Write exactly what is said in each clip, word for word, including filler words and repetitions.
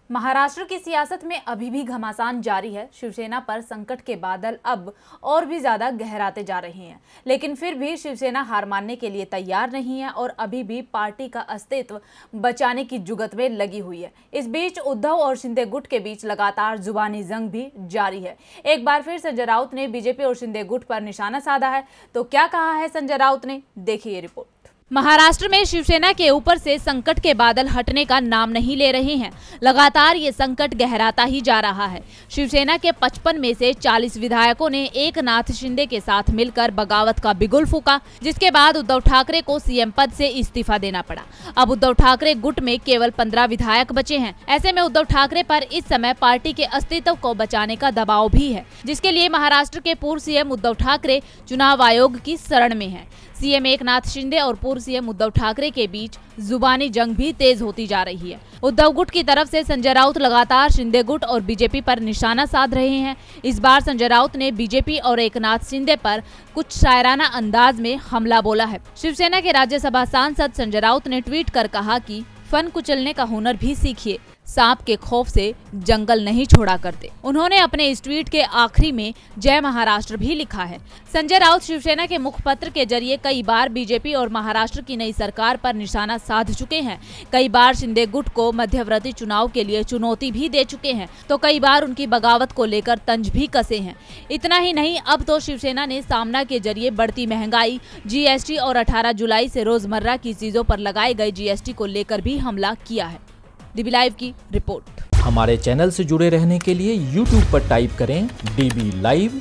महाराष्ट्र की सियासत में अभी भी घमासान जारी है। शिवसेना पर संकट के बादल अब और भी ज्यादा गहराते जा रहे हैं, लेकिन फिर भी शिवसेना हार मानने के लिए तैयार नहीं है और अभी भी पार्टी का अस्तित्व बचाने की जुगत में लगी हुई है। इस बीच उद्धव और शिंदे गुट के बीच लगातार जुबानी जंग भी जारी है। एक बार फिर संजय राउत ने बीजेपी और शिंदे गुट पर निशाना साधा है। तो क्या कहा है संजय राउत ने, देखिए ये रिपोर्ट। महाराष्ट्र में शिवसेना के ऊपर से संकट के बादल हटने का नाम नहीं ले रहे हैं। लगातार ये संकट गहराता ही जा रहा है। शिवसेना के पचपन में से चालीस विधायकों ने एकनाथ शिंदे के साथ मिलकर बगावत का बिगुल फूका, जिसके बाद उद्धव ठाकरे को सीएम पद से इस्तीफा देना पड़ा। अब उद्धव ठाकरे गुट में केवल पंद्रह विधायक बचे हैं। ऐसे में उद्धव ठाकरे पर इस समय पार्टी के अस्तित्व को बचाने का दबाव भी है, जिसके लिए महाराष्ट्र के पूर्व सीएम उद्धव ठाकरे चुनाव आयोग की शरण में है। सीएम एकनाथ शिंदे और पूर्व सीएम उद्धव ठाकरे के बीच जुबानी जंग भी तेज होती जा रही है। उद्धव गुट की तरफ से संजय राउत लगातार शिंदे गुट और बीजेपी पर निशाना साध रहे हैं। इस बार संजय राउत ने बीजेपी और एकनाथ शिंदे पर कुछ शायराना अंदाज में हमला बोला है। शिवसेना के राज्यसभा सांसद संजय राउत ने ट्वीट कर कहा कि फन कुचलने का हुनर भी सीखिए, सांप के खौफ से जंगल नहीं छोड़ा करते। उन्होंने अपने इस ट्वीट के आखिरी में जय महाराष्ट्र भी लिखा है। संजय राउत शिवसेना के मुखपत्र के जरिए कई बार बीजेपी और महाराष्ट्र की नई सरकार पर निशाना साध चुके हैं। कई बार शिंदे गुट को मध्यवर्ती चुनाव के लिए चुनौती भी दे चुके हैं, तो कई बार उनकी बगावत को लेकर तंज भी कसे हैं। इतना ही नहीं, अब तो शिवसेना ने सामना के जरिए बढ़ती महंगाई, जीएसटी और अठारह जुलाई से रोजमर्रा की चीजों पर लगाए गए जीएसटी को लेकर भी हमला किया है। डीबी लाइव की रिपोर्ट। हमारे चैनल से जुड़े रहने के लिए यूट्यूब पर टाइप करें डीबी लाइव,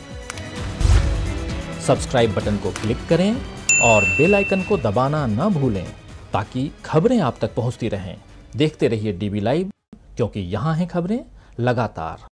सब्सक्राइब बटन को क्लिक करें और बेल आइकन को दबाना न भूलें ताकि खबरें आप तक पहुंचती रहें। देखते रहिए डीबी लाइव, क्योंकि यहाँ हैं खबरें लगातार।